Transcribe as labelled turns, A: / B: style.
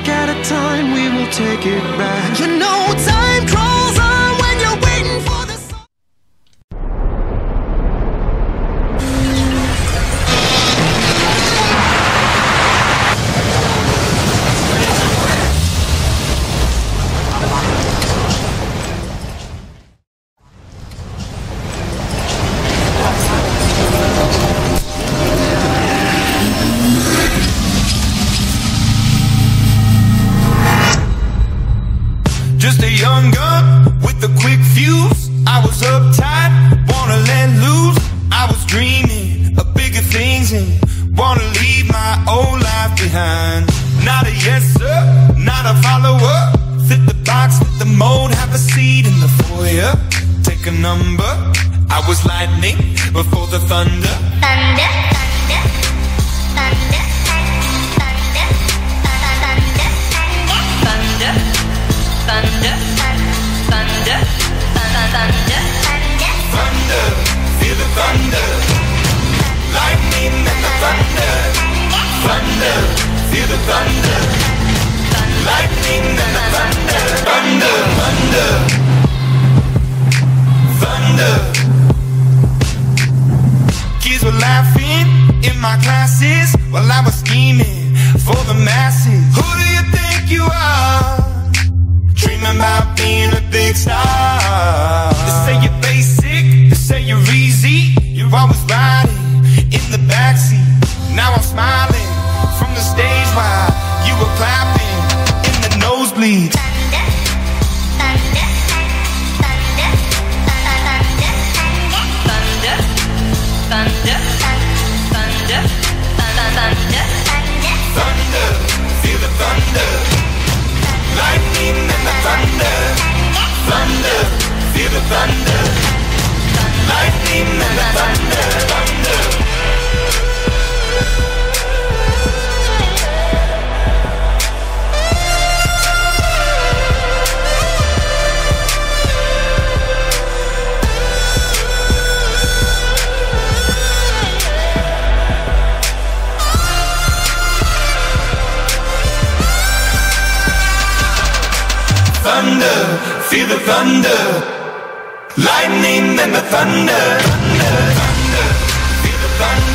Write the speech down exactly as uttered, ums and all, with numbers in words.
A: week at a time, we will take it back. You know time crawls on when you're waiting for the sun.
B: Just a young gun with a quick fuse. I was uptight, wanna let loose. I was dreaming of bigger things and wanna leave my old life behind. Not a yes sir, not a follower. Fit the box, fit the mold, have a seat in the foyer. Take a number. I was lightning before the thunder.
C: Thunder, thunder, thunder, thunder, thunder, thunder, thunder, thunder, thunder,
B: Thunder, feel the thunder. Lightning and the thunder. Thunder, feel the thunder. Lightning and the thunder. Thunder, thunder, thunder. Kids were laughing in my classes while I was scheming for the masses. Who do you think you are? Dreaming about being a big star. They say you're basic, they say you're easy. You're always riding in the backseat. Now I'm smiling from the stage while you were clapping in the nosebleeds.
C: thunder, thunder, thunder, thunder, thunder, thunder, thunder,
B: Thunder, feel the thunder. Lightning and the thunder. Thunder, feel the thunder. Lightning and the thunder. Thunder. Thunder, feel the thunder. Lightning and the thunder. Thunder, thunder, feel the thunder.